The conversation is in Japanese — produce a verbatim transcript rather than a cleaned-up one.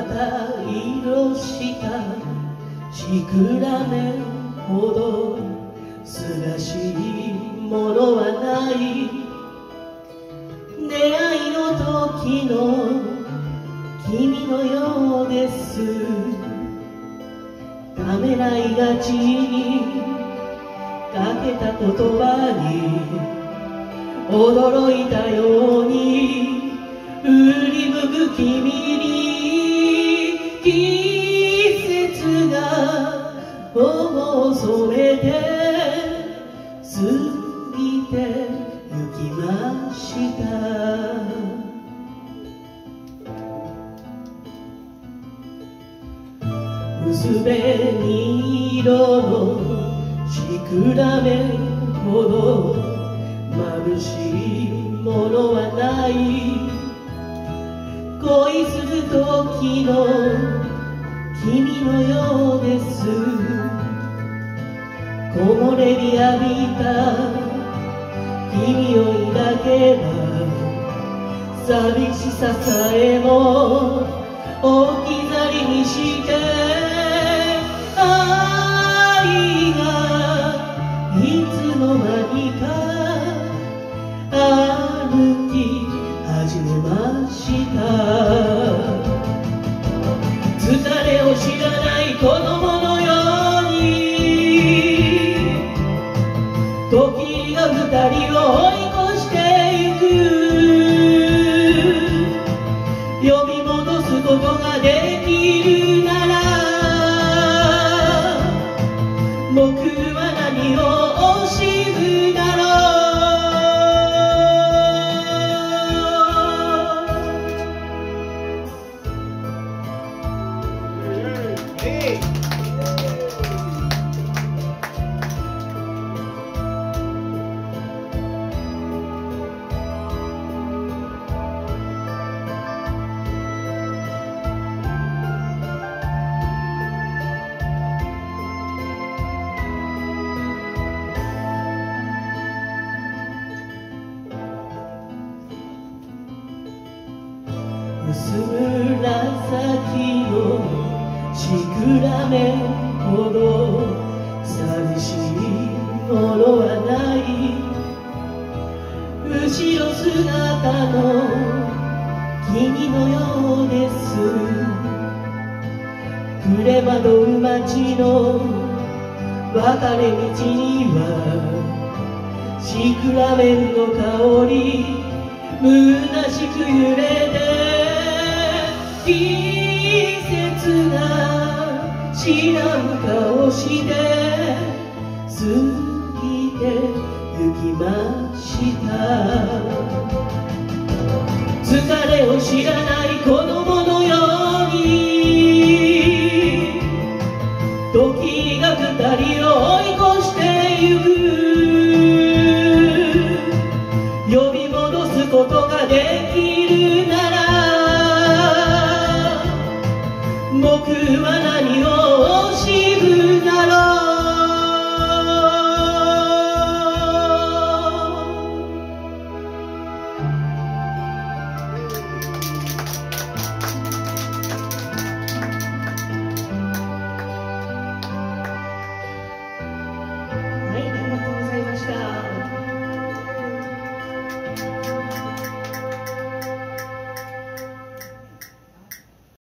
た色したシクラメンほどすがしいものはない。出会いの時の君のようです。ためらいがちにかけた言葉に驚いたように振り向く君に季節が頬を染めて過ぎてゆきました。薄紅色のシクラメンほど眩しいものはない。恋する時の君のようです。木漏れ日浴びた君を抱けば寂しささえも置き去りにして愛がいつの間にか歩き始めました。疲れを知らない子供のように時が二人を追い越してゆく。呼び戻すことができるなら僕は何を惜しむだろう。薄紫のシクラメンほど寂しいものはない。後ろ姿の君のようです。暮れ惑う街の別れ道にはシクラメンの香り虚しく揺れて季節が知らん顔して過ぎてゆきました。疲れを知らない子供のように時が二人を追い越してゆく。呼び戻すことができるなら僕